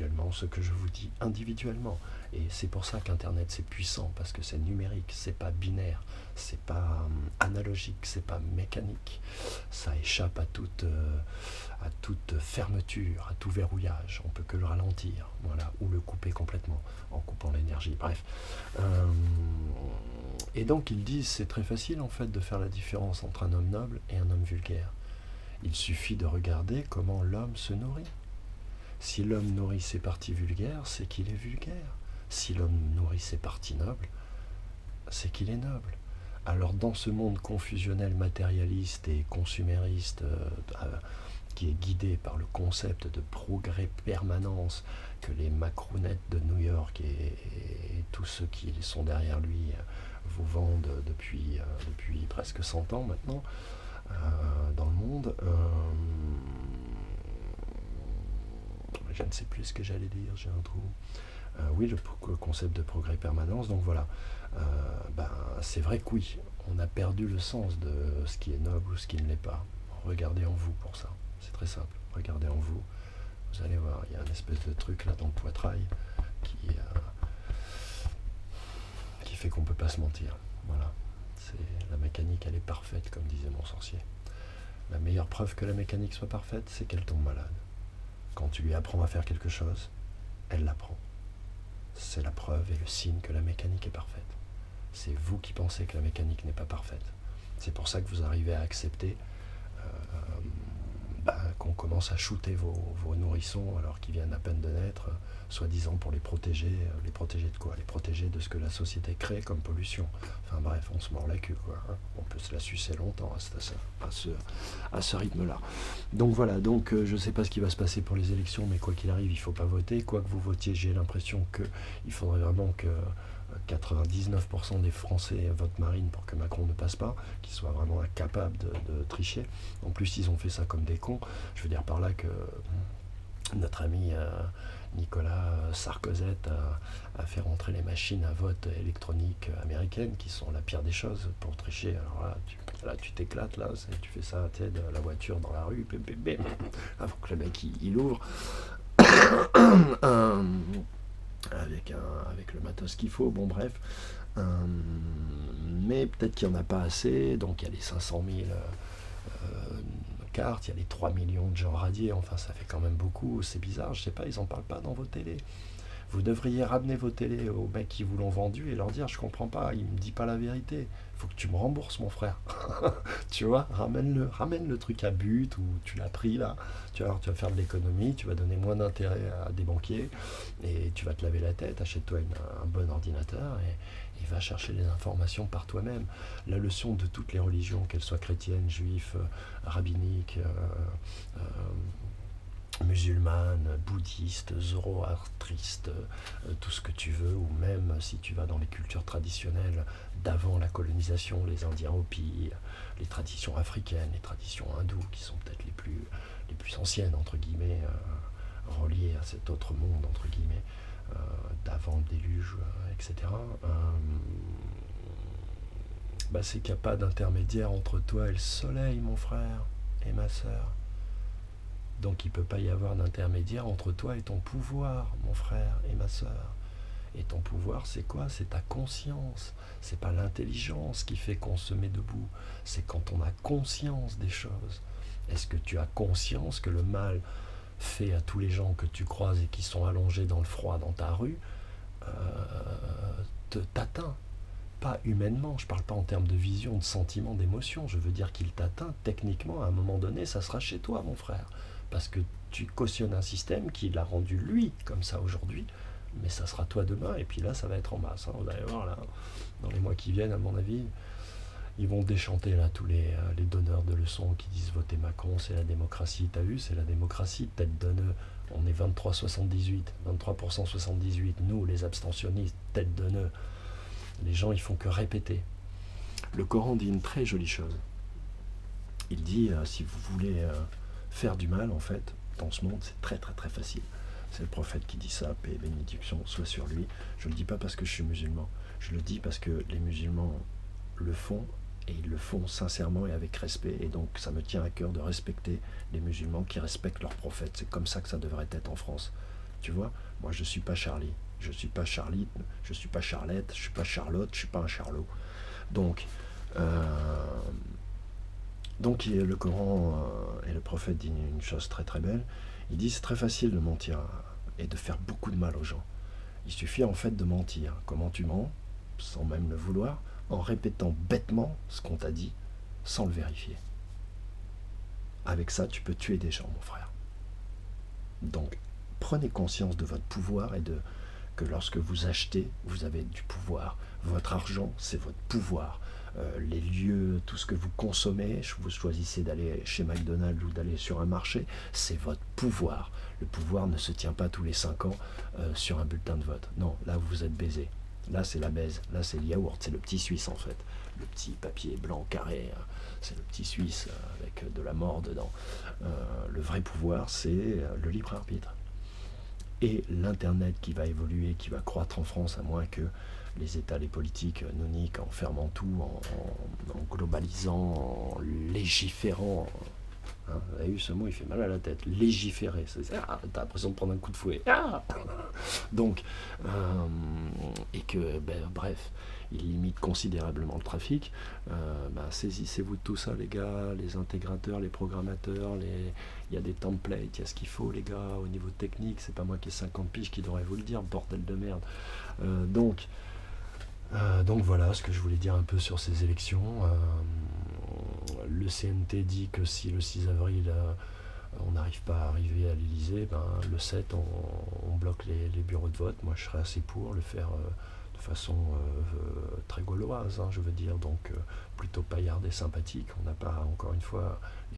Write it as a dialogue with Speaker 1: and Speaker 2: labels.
Speaker 1: individuellement ce que je vous dis individuellement. Et c'est pour ça qu'Internet c'est puissant, parce que c'est numérique, c'est pas binaire, c'est pas analogique, c'est pas mécanique. Ça échappe à toute fermeture, à tout verrouillage. On peut que le ralentir, voilà, ou le couper complètement en coupant l'énergie. Bref. Et donc ils disent c'est très facile en fait de faire la différence entre un homme noble et un homme vulgaire. Il suffit de regarder comment l'homme se nourrit. Si l'homme nourrit ses parties vulgaires, c'est qu'il est vulgaire. Si l'homme nourrit ses parties nobles, c'est qu'il est noble. Alors dans ce monde confusionnel, matérialiste et consumériste, qui est guidé par le concept de progrès permanence que les macrounettes de New York et tous ceux qui sont derrière lui vous vendent depuis presque 100 ans maintenant dans le monde. Je ne sais plus ce que j'allais dire, j'ai un trou. Oui, le concept de progrès permanence, donc voilà. C'est vrai que oui, on a perdu le sens de ce qui est noble ou ce qui ne l'est pas. Regardez en vous pour ça, c'est très simple. Regardez en vous, vous allez voir, il y a une espèce de truc là dans le poitrail qui fait qu'on ne peut pas se mentir. Voilà, la mécanique, elle est parfaite, comme disait mon sorcier. La meilleure preuve que la mécanique soit parfaite, c'est qu'elle tombe malade. Quand tu lui apprends à faire quelque chose, elle l'apprend. C'est la preuve et le signe que la mécanique est parfaite. C'est vous qui pensez que la mécanique n'est pas parfaite. C'est pour ça que vous arrivez à accepter qu'on commence à shooter vos nourrissons alors qu'ils viennent à peine de naître, soi-disant pour les protéger. Les protéger de quoi? Les protéger de ce que la société crée comme pollution. Enfin bref, on se mord la queue, quoi. On peut se la sucer longtemps à ce rythme-là. Donc voilà, je ne sais pas ce qui va se passer pour les élections, mais quoi qu'il arrive, il ne faut pas voter. Quoi que vous votiez, j'ai l'impression qu'il faudrait vraiment que 99% des Français votent Marine pour que Macron ne passe pas, qu'ils soient vraiment incapables de tricher. En plus, ils ont fait ça comme des cons. Je veux dire par là que notre ami Nicolas Sarkozette a fait rentrer les machines à vote électroniques américaines, qui sont la pire des choses pour tricher. Alors là, tu t'éclates, là, tu fais ça, tu sais, de la voiture dans la rue, avant que le mec il ouvre. Avec le matos qu'il faut, bon bref. Mais peut-être qu'il n'y en a pas assez, donc il y a les 500 000 cartes, il y a les 3 millions de gens radiés, enfin ça fait quand même beaucoup, c'est bizarre, je sais pas, ils en parlent pas dans vos télés. Vous devriez ramener vos télés aux mecs qui vous l'ont vendu et leur dire je comprends pas, il me dit pas la vérité, faut que tu me rembourses mon frère. Tu vois, ramène le truc à but où tu l'as pris là, tu vas faire de l'économie, tu vas donner moins d'intérêt à des banquiers et tu vas te laver la tête, achète-toi un bon ordinateur et va chercher les informations par toi-même. La leçon de toutes les religions, qu'elles soient chrétiennes, juives, rabbiniques, musulmane, bouddhiste, zoroastriste, tout ce que tu veux, ou même si tu vas dans les cultures traditionnelles d'avant la colonisation, les Indiens Hopis, les traditions africaines, les traditions hindoues, qui sont peut-être les plus anciennes, entre guillemets, reliées à cet autre monde, entre guillemets, d'avant le déluge, etc. C'est qu'il n'y a pas d'intermédiaire entre toi et le soleil, mon frère, et ma sœur. Donc il ne peut pas y avoir d'intermédiaire entre toi et ton pouvoir, mon frère et ma sœur. Et ton pouvoir, c'est quoi? C'est ta conscience. C'est pas l'intelligence qui fait qu'on se met debout. C'est quand on a conscience des choses. Est-ce que tu as conscience que le mal fait à tous les gens que tu croises et qui sont allongés dans le froid dans ta rue t'atteint? Pas humainement, je parle pas en termes de vision, de sentiment, d'émotion. Je veux dire qu'il t'atteint techniquement. À un moment donné, ça sera chez toi, mon frère. Parce que tu cautionnes un système qui l'a rendu lui comme ça aujourd'hui, mais ça sera toi demain, et puis là ça va être en masse, hein. Vous allez voir là, dans les mois qui viennent, à mon avis, ils vont déchanter là tous les donneurs de leçons qui disent voter Macron, c'est la démocratie. T'as vu, c'est la démocratie, tête de nœud. On est 23-78, 23% 78, nous les abstentionnistes, tête de nœud. Les gens ils font que répéter. Le Coran dit une très jolie chose. Il dit si vous voulez faire du mal, en fait, dans ce monde, c'est très très très facile. C'est le prophète qui dit ça, paix et bénédiction soit sur lui. Je ne le dis pas parce que je suis musulman, je le dis parce que les musulmans le font, et ils le font sincèrement et avec respect, et donc ça me tient à cœur de respecter les musulmans qui respectent leur prophète. C'est comme ça que ça devrait être en France. Tu vois, moi je suis pas Charlie, je suis pas Charlie, je suis pas Charlette, je suis pas Charlotte, je suis pas un Charlot. Donc, euh, donc le Coran et le prophète dit une chose très très belle. Il dit c'est très facile de mentir et de faire beaucoup de mal aux gens. Il suffit en fait de mentir. Comment tu mens, sans même le vouloir, en répétant bêtement ce qu'on t'a dit, sans le vérifier. Avec ça, tu peux tuer des gens, mon frère. Donc, prenez conscience de votre pouvoir et de que lorsque vous achetez, vous avez du pouvoir. Votre argent, c'est votre pouvoir. Les lieux, tout ce que vous consommez, vous choisissez d'aller chez McDonald's ou d'aller sur un marché, c'est votre pouvoir. Le pouvoir ne se tient pas tous les 5 ans sur un bulletin de vote. Non, là vous êtes baisé. Là c'est la baise, là c'est le yaourt, c'est le petit Suisse en fait. Le petit papier blanc carré, c'est le petit Suisse avec de la mort dedans. Le vrai pouvoir, c'est le libre arbitre. Et l'Internet qui va évoluer, qui va croître en France, à moins que les États, les politiques nous niquent en fermant tout, en globalisant, en légiférant. Hein, vous avez vu ce mot, il fait mal à la tête. Légiférer, t'as l'impression de prendre un coup de fouet. Donc, et que, bref, il limite considérablement le trafic. Saisissez-vous de tout ça, les gars, les intégrateurs, les programmateurs, il y a des templates, il y a ce qu'il faut, les gars, au niveau technique. C'est pas moi qui ai 50 piges qui devrais vous le dire, bordel de merde. Donc voilà ce que je voulais dire un peu sur ces élections. Le CNT dit que si le 6 avril on n'arrive pas à arriver à l'Elysée, le 7 on bloque les bureaux de vote. Moi je serais assez pour le faire de façon très gauloise, hein, je veux dire, donc plutôt paillarde et sympathique. On n'a pas, encore une fois,